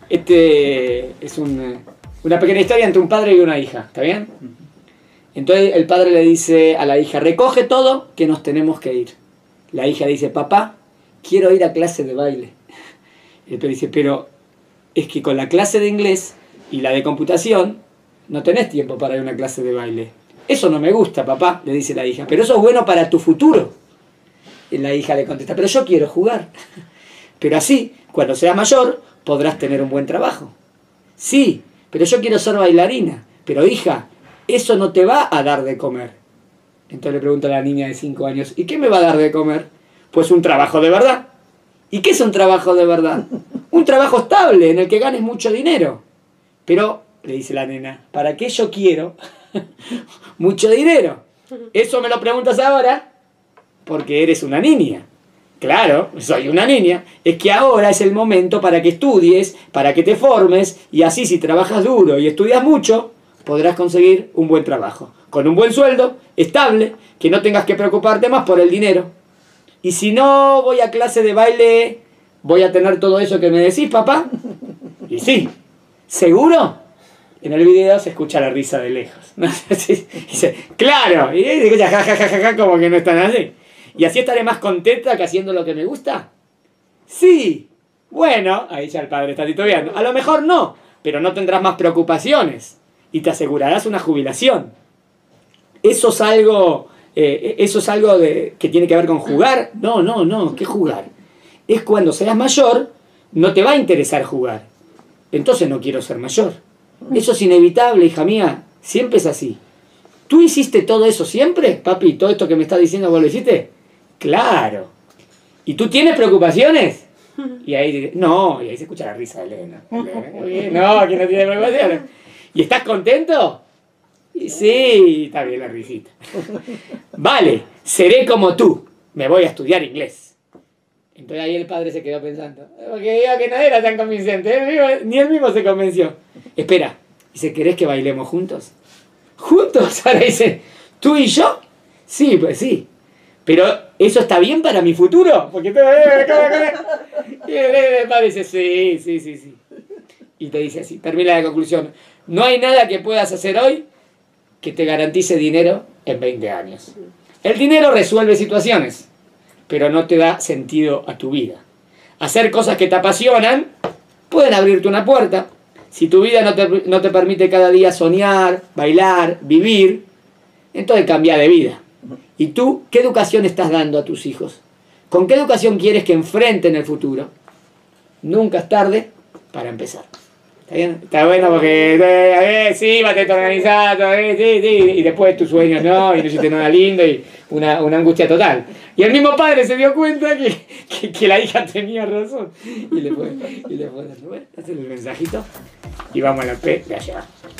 Este es una pequeña historia entre un padre y una hija, ¿está bien? Entonces el padre le dice a la hija, recoge todo que nos tenemos que ir. La hija dice, papá, quiero ir a clase de baile. Y el padre dice, pero es que con la clase de inglés y la de computación no tenés tiempo para ir a una clase de baile. Eso no me gusta, papá, le dice la hija, pero eso es bueno para tu futuro. Y la hija le contesta, pero yo quiero jugar. Pero así, cuando seas mayor, podrás tener un buen trabajo. Sí, pero yo quiero ser bailarina. Pero hija, eso no te va a dar de comer. Entonces le pregunta a la niña de 5 años, ¿y qué me va a dar de comer? Pues un trabajo de verdad. ¿Y qué es un trabajo de verdad? Un trabajo estable, en el que ganes mucho dinero. Pero, le dice la nena, ¿para qué yo quiero mucho dinero? Eso me lo preguntas ahora porque eres una niña. Claro, soy una niña. Es que ahora es el momento para que estudies, para que te formes, y así si trabajas duro y estudias mucho, podrás conseguir un buen trabajo. Con un buen sueldo, estable, que no tengas que preocuparte más por el dinero. Y si no voy a clase de baile, ¿voy a tener todo eso que me decís, papá? Y sí, ¿seguro? En el video se escucha la risa de lejos. Dice, claro, y se escucha ja, como que no están así. ¿Y así estaré más contenta que haciendo lo que me gusta? Sí. Bueno, ahí ya el padre está titubeando. A lo mejor no, pero no tendrás más preocupaciones y te asegurarás una jubilación. ¿Eso es algo que tiene que ver con jugar? No, ¿qué jugar? Es cuando seas mayor, no te va a interesar jugar. Entonces no quiero ser mayor. Eso es inevitable, hija mía. Siempre es así. ¿Tú hiciste todo eso siempre, papi? ¿Todo esto que me estás diciendo vos lo hiciste? Claro. ¿Y tú tienes preocupaciones? Y ahí se escucha la risa de Elena. No, que no tiene preocupaciones. ¿Y estás contento? Y sí, está bien la risita. Vale, seré como tú. Me voy a estudiar inglés. Entonces ahí el padre se quedó pensando. Porque digo que no era tan convincente. Ni él mismo se convenció. Espera, dice, ¿querés que bailemos juntos? ¿Juntos? Ahora dice, ¿tú y yo? Sí, pues sí. Pero, ¿eso está bien para mi futuro? Porque y el padre dice, sí. Y te dice así, termina la conclusión. No hay nada que puedas hacer hoy que te garantice dinero en 20 años. El dinero resuelve situaciones, pero no te da sentido a tu vida. Hacer cosas que te apasionan pueden abrirte una puerta. Si tu vida no te permite cada día soñar, bailar, vivir, entonces cambia de vida. ¿Y tú qué educación estás dando a tus hijos? ¿Con qué educación quieres que enfrenten el futuro? Nunca es tarde para empezar. ¿Está bien? Está bueno porque sí, va a tener organizado, sí, y después tus sueños no, y no hiciste nada lindo, y una angustia total. Y el mismo padre se dio cuenta que la hija tenía razón. Y le fue bueno, hacer el mensajito y vamos a la P de allá.